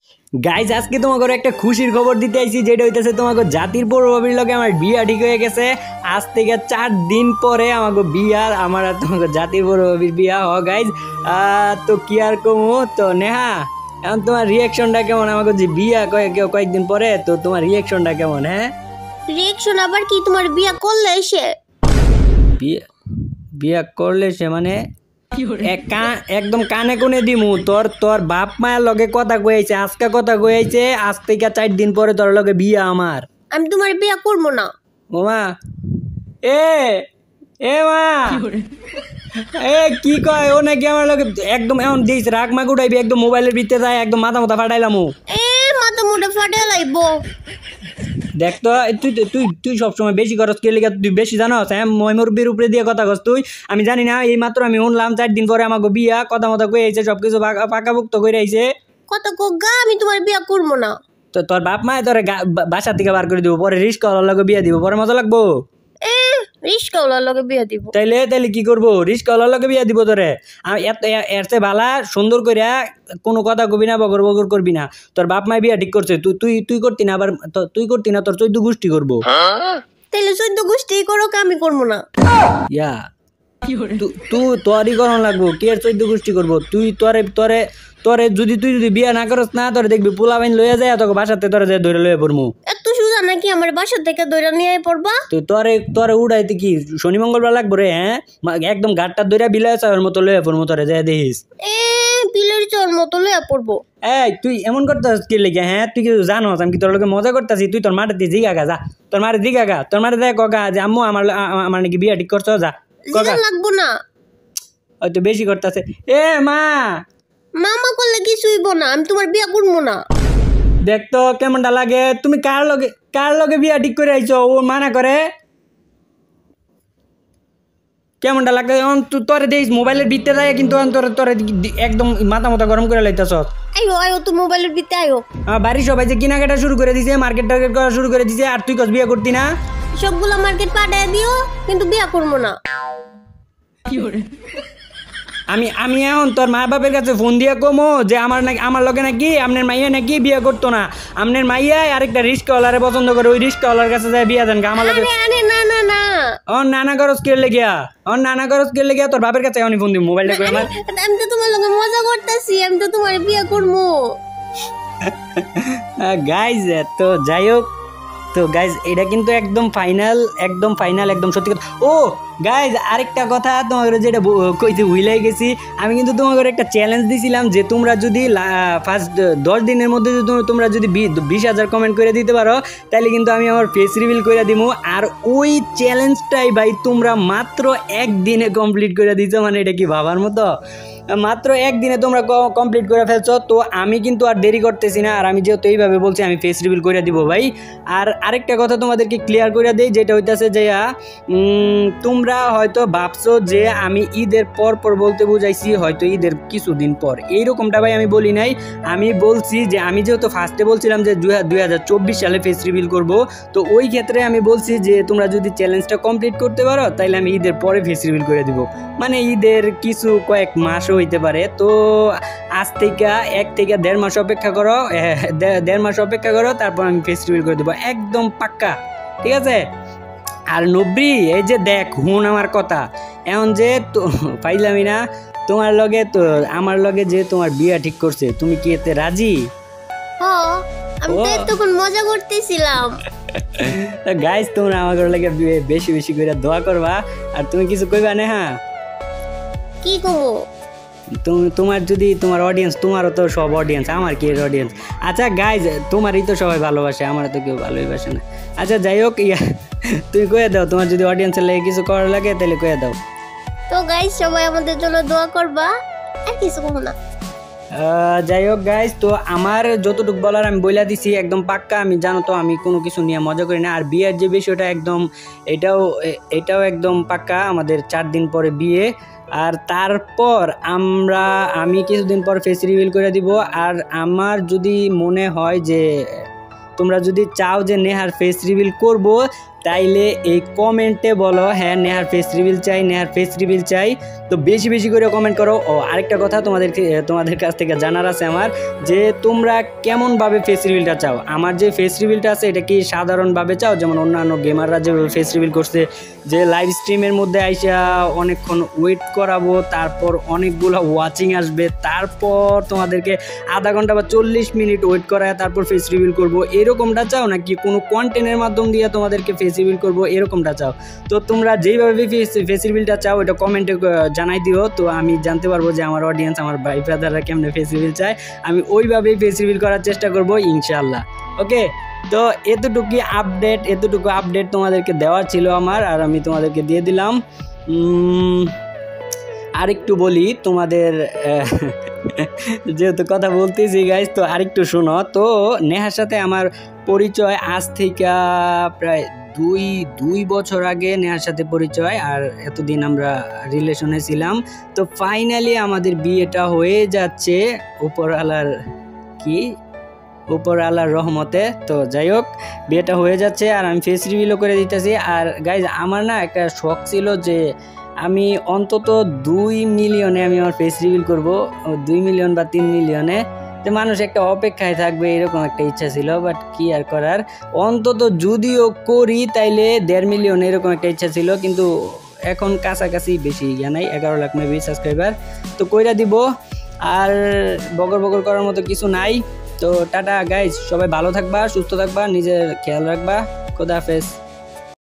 Guys আজকে তোমাকে একটা খুশির খবর দিতে আইছি, যেটা হইতেছে তোমাকে জাতির বড় ভাবির লগে আমার বিয়া ঠিক হয়ে গেছে। আজ থেকে 4 দিন পরে আমাকে বিয়া, আমার আর তোমাকে জাতির বড় ভাবির বিয়া গাইজ। তো কি আর কমু, তো নেহা এখন তোমার রিয়াকশনটা কেমন? আমাকে যে বিয়া কয়েকদিন পরে, তো তোমার রিয়াকশনটা কেমন? হ্যাঁ, রিয়াকশন আবার কি? তোমার বিয়া করলে সে বিয়া করলে সে মানে একদম কানে কোনে দিমু। তোর বাপ মায়ের লগে কথা কইছে, আজকে কথা কইছে, আজ থেকে 4 দিন পরে তোর লগে বিয়া আমার। আমি তোমার বিয়া করবো না। ও মা, এ মা, কি কয় ও নাকি আমার লগে একদম এমন দিস রাগ মাগ উঠাইবি, একদম মোবাইলের ভিতরে যায়, একদম মাথা ফাটাইলাম। মাথা মুটা ফাটাই লাইবো। দেখ তো, তুই সবসময় বেশি খরচ কে লেগে? তুই বেশি জানোস? হ্যাঁ, মুরব্বির উপরে দিয়ে কথা কস তুই। আমি জানি না, এই মাত্র আমি শুনলাম 4 দিন পরে আমাকে বিয়া, কথা মতো কয়ে আইছে, সবকিছু পাকাপুক্ত করে আইছে। কত কোগা, আমি তোমার বিয়া করবো না। তো তোর বাপ মায় তোর বাসা থেকে বার করে দিব, পরে রিস্ক লগে বিয়া দিব, পরে মজা লাগবো। রিস্কাওয়ালার লগে বিয়া দিব। তাইলে কি করবো? রিস্কাওয়ালার লগে বিয়া দিব তোরে। এর চেয়ে ভালা সুন্দর করিয়া কোনো কথা কবি না, বগর বগর করবি না। তোর বাপ মায় বিয়া ঠিক করছে, তুই করতি না, আবার তুই করতি না, তোর 14 গোষ্ঠী করবো। তাইলে 14 গোষ্ঠী করো, আমি করবো না। ইয়া তুই তোরই করণ লাগবো, কে 14 গোষ্ঠী করবো? তুই তোরে যদি বিয়া না করস না, তোরে দেখবি পোলা বাইন লইয়া যায়, তোকে বাসাতে তোরে যায় ধরে লইয়া পড়মু। এত সুজা নাকি আমার বাসা থেকে ধরে নিয়ে পড়বা? তো তোরে উড়াইতে কি শনি মঙ্গলবার লাগবো রে? হ্যাঁ, একদম গাড়টা ধরে বিলায় চাওয়ার মতো লইয়া পড়মু, তোরে যায় দেখিস। বিলের চোর মতো লইয়া পড়বো। এই তুই এমন করতেছিস কি লেগে? হ্যাঁ, তুই কিছু জানোস আমি কি তোর লগে মজা করতেছি? তুই তোর মাঠে দিয়ে জিগা যা, তোর মাঠে দিগা, তোর মাঠে দেখ কগা যে আম্মু আমার নাকি বিয়া ঠিক করছো, যা কগা। লাগবো না, হয়তো বেশি করতেছে। মা, মামা করলে কিছু হইব না, আমি তোমার বিয়া করবো না। দেখ তো কেমনটা লাগে। তুমি কার লগে বিয়া ঠিক করে আইছো? ও মানা করে? কেমনটা লাগে? তোরে দেখিস মোবাইলের ভিতরে যায়, কিন্তু তোরে একদম মাথা গরম করে লাইতেছ। আয়ো তো মোবাইলের ভিতরে আয়ো। বাড়ির সবাই যে কেনাকাটা শুরু করে দিছে, মার্কেট টার্গেট করা শুরু করে দিছে, আর তুই কস বিয়া করতি না? সবগুলো মার্কেট পাঠায় দিও, কিন্তু বিয়া করবো না। আমি এখন তোর মা বাপের কাছে ফোন দিয়া কমো যে আমার লগে নাকি আপনার মাইয়া নাকি বিয়া করতো না, আপনার মাইয়া আরেকটা রিস্কাওয়ালারে পছন্দ করে, ওই রিস্কাওয়ালার কাছে যায় বিয়া দেন। আমার লগে নানা খরচ কে লেগিয়া তোর বাপের কাছে এখন ফোন দিব, মোবাইলটা করে আমার। আমি তো তোমার লগে মজা করতেছি, আমি তো তোমার বিয়া করবো। গাইজ তো যাই হোক, তো গাইজ এটা কিন্তু একদম ফাইনাল, একদম সত্যি কথা। ও গাইজ আরেকটা কথা তোমাদের যেটা কইতে ভুলাই গেছি, আমি কিন্তু তোমাদের একটা চ্যালেঞ্জ দিছিলাম যে তোমরা যদি ফার্স্ট 10 দিনের মধ্যে তোমরা যদি 20,000 কমেন্ট করে দিতে পারো, তাহলে কিন্তু আমি আমার ফেস রিভিল করে দিব। আর ওই চ্যালেঞ্জটাই ভাই তোমরা মাত্র 1 দিনে কমপ্লিট করে দিছো, মানে এটা কি ভাবার মতো? মাত্র 1 দিনে তোমরা কমপ্লিট করে ফেলছো। তো আমি কিন্তু আর দেরি করতেছি না, আর আমি যেহেতু এইভাবে বলছি আমি ফেস রিভিল করে দিব ভাই। আর আরেকটা কথা তোমাদেরকে ক্লিয়ার করে দেই, যেটা হইতেছে যে তোমরা হয়তো ভাবছো যে আমি ঈদের পর বলতে বুঝাইছি, হয়তো ঈদের কিছুদিন পর, এইরকমটা ভাই আমি বলি নাই। আমি বলছি যে আমি যেহেতু ফার্স্টে বলছিলাম যে 2024 সালে ফেস রিভিল করব, তো ওই ক্ষেত্রে আমি বলছি যে তোমরা যদি চ্যালেঞ্জটা কমপ্লিট করতে পারো, তাইলে আমি ঈদের পরে ফেস রিভিল করে দিব, মানে ঈদের কিছু কয়েক মাসও হইতে পারে। তো আজ থেকে 1 থেকে 1.5 মাস অপেক্ষা করো, 1.5 মাস অপেক্ষা করো, তারপর আমি ফেস রিভিল করে দেবো, একদম পাক্কা, ঠিক আছে? আর নব্রি, এই যে দেখ হুন আমার কথা, এখন যে পাইলামি না তোমার লগে, তো আমার লগে যে তোমার বিয়া ঠিক করছে, তুমি কি এতে রাজি? আমি তো তখন মজা করতেছিলাম। গাইস তোমরা আমার লাগে বেশি বেশি করে দোয়া করবা, আর তুমি কিছু কইবা না? হ্যাঁ, কি কমো? তোমার যদি তোমার অডিয়েন্স, তোমারও তো সব অডিয়েন্স, আমার কি অডিয়েন্স? আচ্ছা গাইজ, তোমারই তো সবাই ভালোবাসে, আমার তো কেউ ভালোবাসে না। আচ্ছা যাই হোক, তুমি কয়ে দাও, তোমার যদি অডিয়েন্সের লাগে কিছু করার লাগে তাহলে কয়ে দাও। তো গাইজ সবাই আমাদের জন্য দোয়া করবা, আর কিছু কমো না। যাই হোক গাইজ, তো আমার যতটুকু বলার আমি বইলা দিছি, একদম পাক্কা। আমি জানো তো আমি কোনো কিছু নিয়ে মজা করি না। আর বিয়ের যে বিষয়টা একদম এটাও একদম পাক্কা, আমাদের 4 দিন পরে বিয়ে। আর তারপর আমি কিছুদিন পর ফেস রিভিল করে দিব। আর আমার যদি মনে হয় যে তোমরা যদি চাও যে নেহার ফেস রিভিল করব, তাইলে এই কমেন্টে বলো হ্যাঁ নেহার ফেস রিভিল চাই, নেহার ফেস রিভিল চাই। তো বেশি বেশি করে কমেন্ট করো। ও আরেকটা কথা তোমাদের কাছ থেকে জানার আছে আমার, যে তোমরা কেমনভাবে ফেস রিভিলটা চাও। আমার যে ফেস রিভিলটা আছে এটা কি সাধারণভাবে চাও, যেমন অন্যান্য গেমাররা যেভাবে ফেস রিভিল করছে, যে লাইভ স্ট্রিমের মধ্যে আইসা অনেকক্ষণ ওয়েট করাবো, তারপর অনেকগুলো ওয়াচিং আসবে, তারপর তোমাদেরকে আধা ঘন্টা বা 40 মিনিট ওয়েট করায় তারপর ফেস রিভিল করবো, এরকমটা চাও নাকি কোনো কন্টেন্টের মাধ্যম দিয়ে তোমাদেরকে ফেস রিভিল করবো এরকমটা চাও? তো তোমরা যেইভাবে ফেস রিভিলটা চাও এটা কমেন্টে জানাই দিও, তো আমি জানতে পারবো যে আমার অডিয়েন্স, আমার ভাই ব্রাদাররা কেমনে ফেস রিভিল চায়। আমি ওইভাবেই ফেস রিভিল করার চেষ্টা করবো ইনশাল্লাহ। ওকে, তো এতটুকু আপডেট তোমাদেরকে দেওয়ার ছিল আমার, আর আমি তোমাদেরকে দিয়ে দিলাম। আরেকটু বলি তোমাদের, যেহেতু কথা বলতেছি গাইজ, তো আরেকটু শোনো। তো নেহার সাথে আমার পরিচয় আজ থেকে প্রায় দুই বছর আগে নেহার সাথে পরিচয়, আর এতদিন আমরা রিলেশনে ছিলাম। তো ফাইনালি আমাদের বিয়েটা হয়ে যাচ্ছে উপরওয়ালার রহমতে। তো যাই হোক, বিয়েটা হয়ে যাচ্ছে আর আমি ফেস রিভিলও করে দিতেছি। আর গাইজ আমার না একটা শখ ছিল যে আমি অন্তত 2 মিলিয়নে আমি আমার ফেস রিভিল করবো, 2 মিলিয়ন বা 3 মিলিয়নে, যে মানুষ একটা অপেক্ষায় থাকবে, এরকম একটা ইচ্ছা ছিল। বাট কি আর করার, অন্তত যদিও করি তাইলে 1.5 মিলিয়ন এরকম একটা ইচ্ছা ছিল, কিন্তু এখন কাছাকাছি, বেশি ইয়া নাই, 11 লাখ মেবি সাবস্ক্রাইবার। তো কইরা দিব, আর বগর করার মতো কিছু নাই। তো টাটা গাইজ, সবাই ভালো থাকবা, সুস্থ থাকবা, নিজের খেয়াল রাখবা। খোদা হাফেজ।